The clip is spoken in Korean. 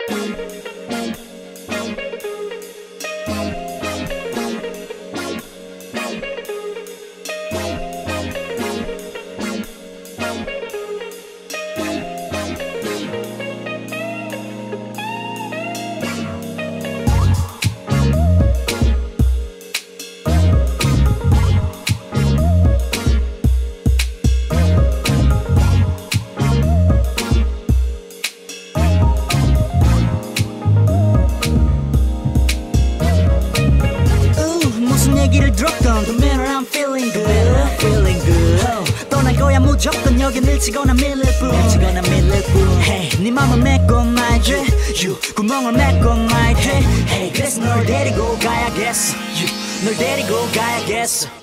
얘기를 들었던 The minute I'm feeling good 떠날 거야 무조건 여기 밀치거나 밀릴 뿐 Hey 네 맘을 메꿔 말지 You 구멍을 메꿔 말지 Hey 그래서 널 데리고 가야겠어 널 데리고 가야겠어